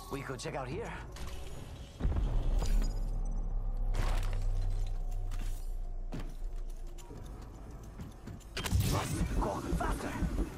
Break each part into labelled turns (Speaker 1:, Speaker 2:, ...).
Speaker 1: We could check out here. Go faster!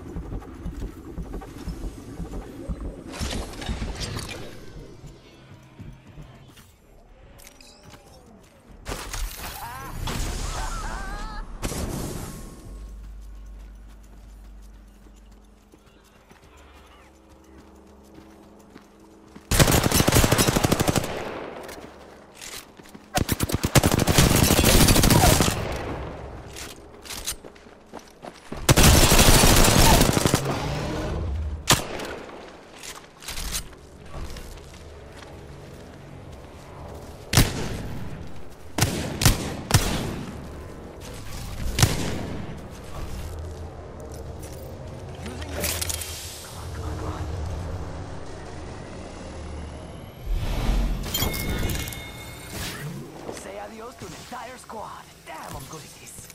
Speaker 1: Adios to an entire squad. Damn, I'm good at this.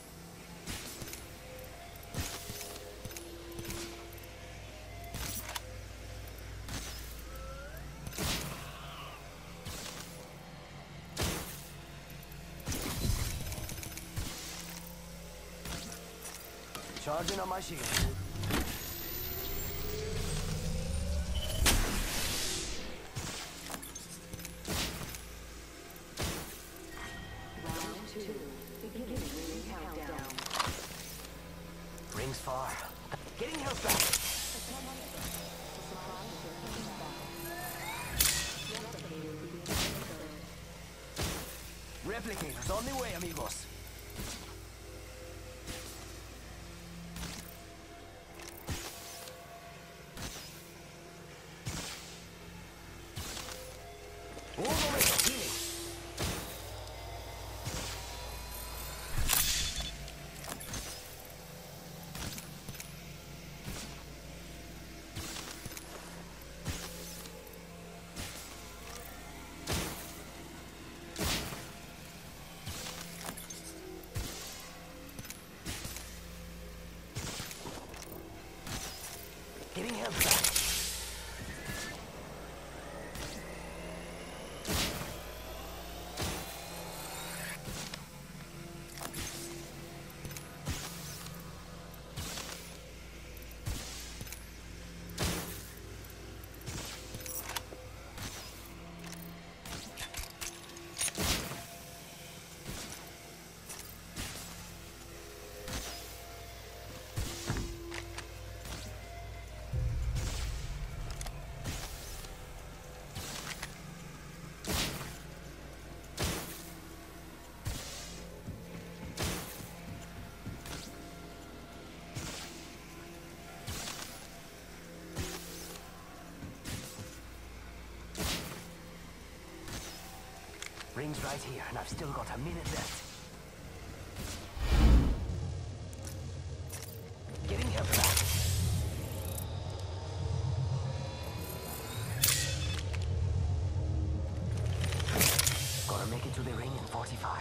Speaker 1: Charging on my shield. Rings far. Getting health back. Replicators on the way, amigos. Un momento, healing. Getting health back. Ring's right here, and I've still got a minute left. Getting health back. Gonna make it to the ring in 45.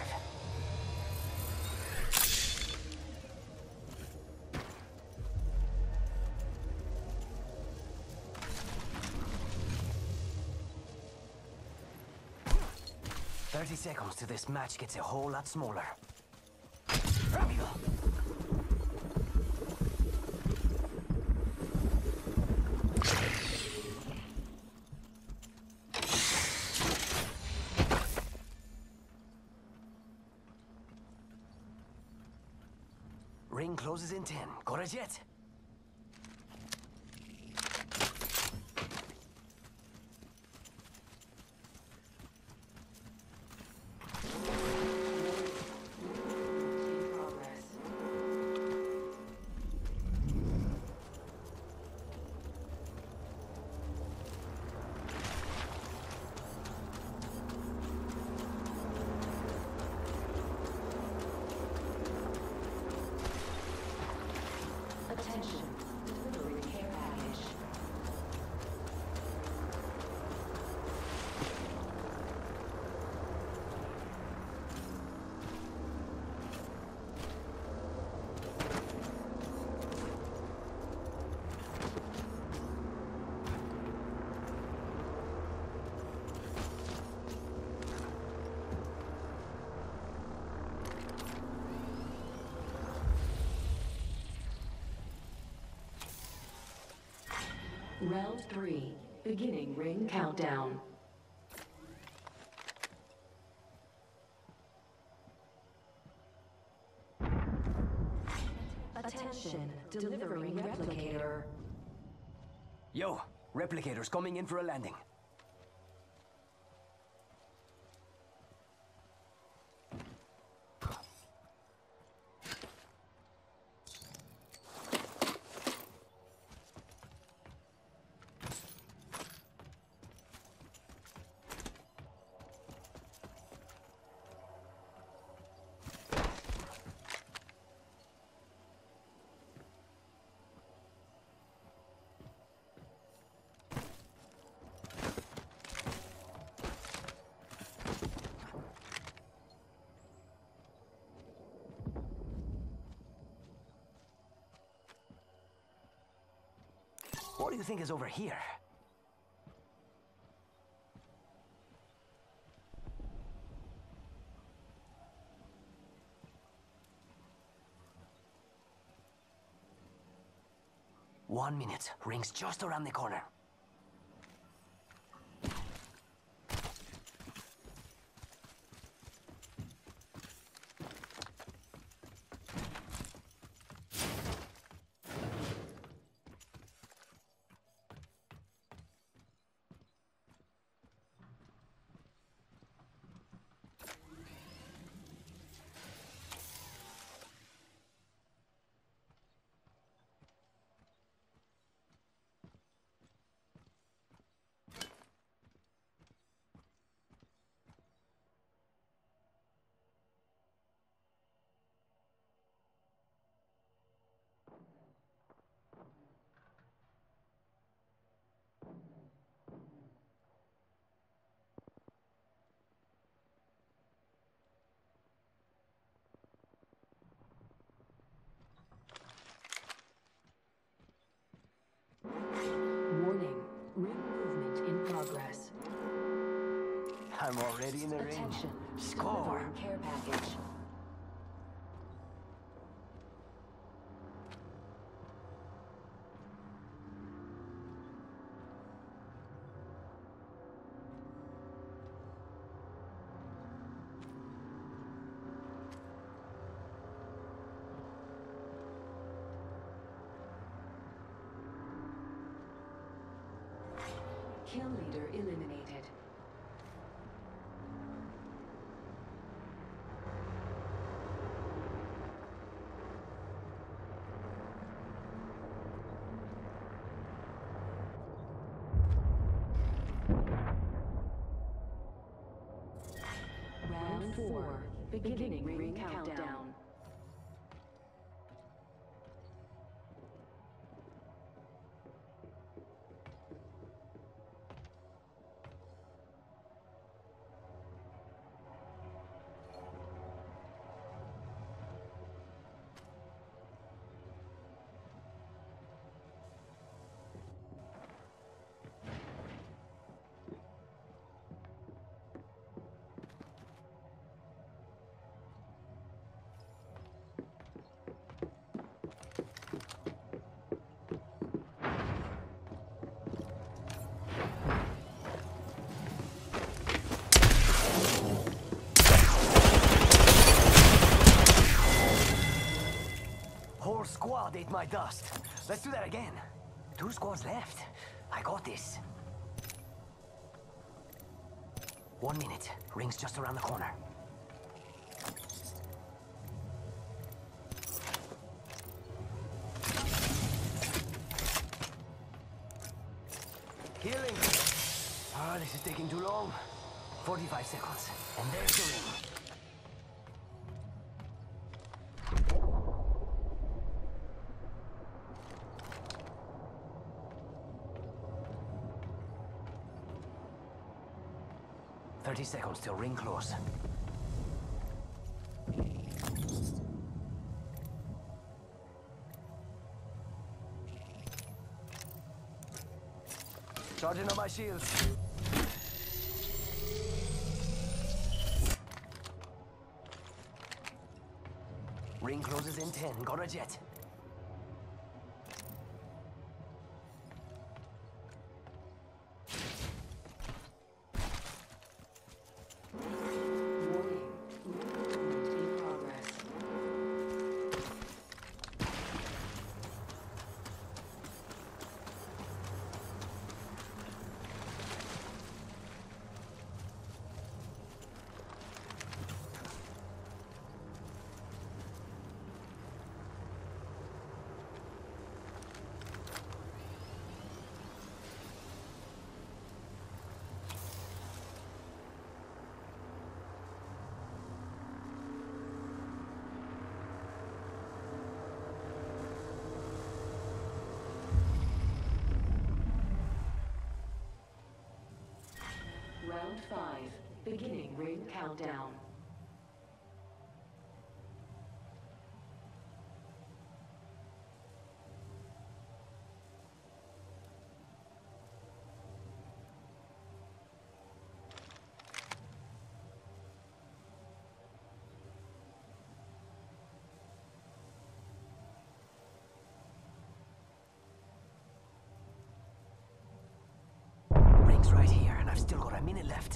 Speaker 1: "30 seconds till this match gets a whole lot smaller." Rápido! Ring closes in 10. Got a jet.
Speaker 2: Round 3, beginning ring countdown. Attention, delivering replicator.
Speaker 1: Yo, replicator's coming in for a landing. What do you think is over here? One minute. Ring's just around the corner.
Speaker 2: Warning, ring movement in progress.
Speaker 1: I'm already in the ring.
Speaker 2: Attention,
Speaker 1: Score!
Speaker 2: delivering care package. Kill leader eliminated. Round 4, beginning ring countdown.
Speaker 1: Whole squad ate my dust. Let's do that again. 2 squads left. I got this. 1 minute. Ring's just around the corner. Healing. Ah, this is taking too long. 45 seconds. And there's the ring. "30 seconds till ring close." Charging on my shields. Ring closes in 10. Got a jet.
Speaker 2: Round 5. Beginning ring countdown.
Speaker 1: Ring's right here, and I've still got a minute left.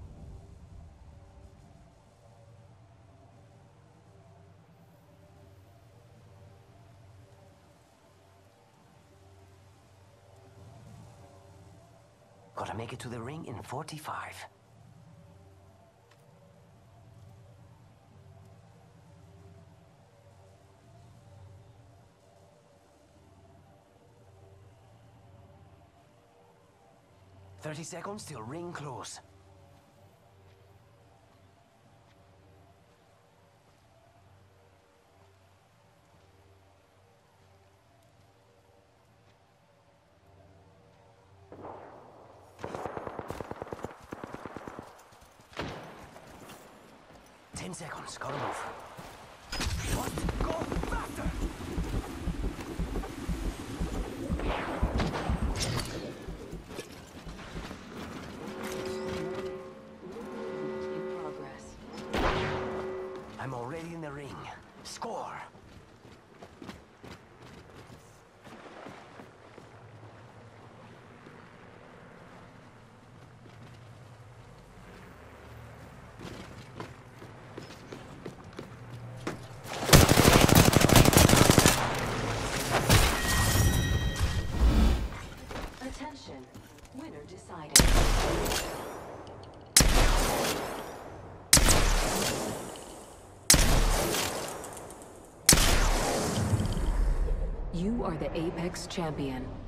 Speaker 1: Gotta make it to the ring in 45. "30 seconds till ring close." "10 seconds, gotta move." What? Go faster!
Speaker 2: In progress.
Speaker 1: I'm already in the ring. Score!
Speaker 2: Attention. Winner decided. You are the Apex champion.